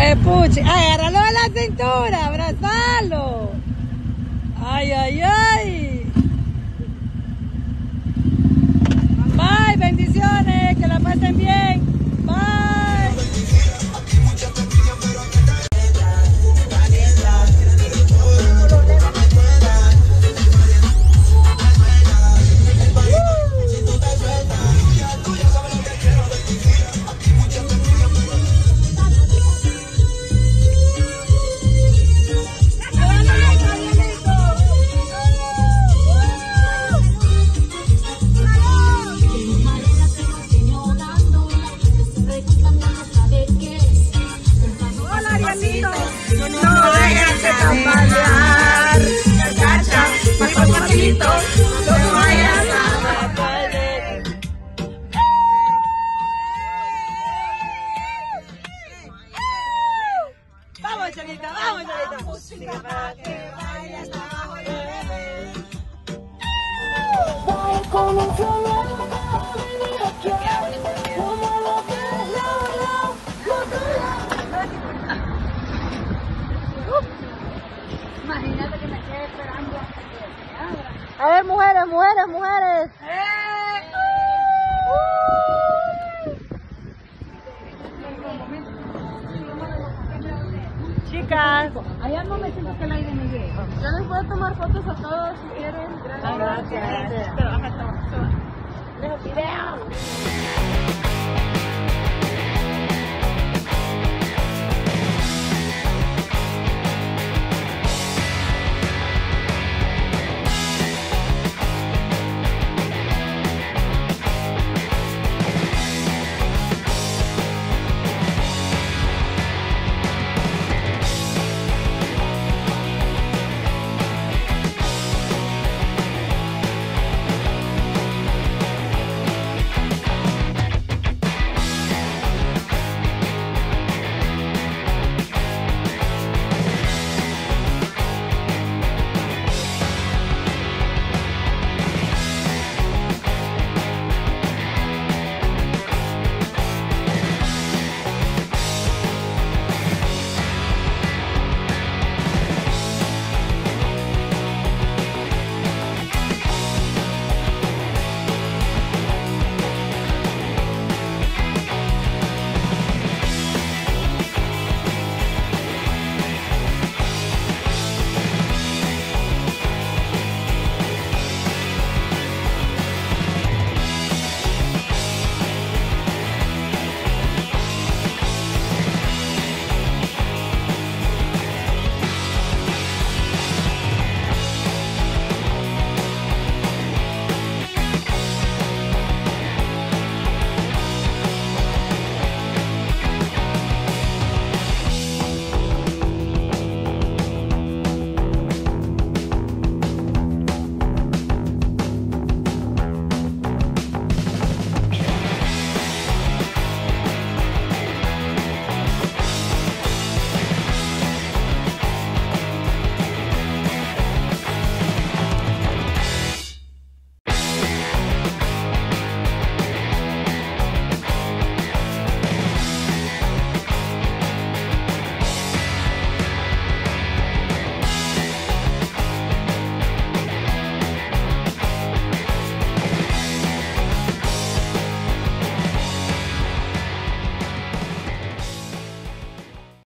Puchi, agárralo a la cintura, abrazalo. Ay, ay, ay. Bye, bendiciones, que la pasen bien. Bye. Vamos, Cholita, vamos, Cholita. Música para que baile hasta abajo el bebé. Imagínate que me quede esperando hasta que se abra. A ver, mujeres, mujeres, mujeres. Chicas, allá no me siento que el aire me llegue. Yo les puedo tomar fotos a todos si quieren. Gracias. Pero baja todo. Dejo video.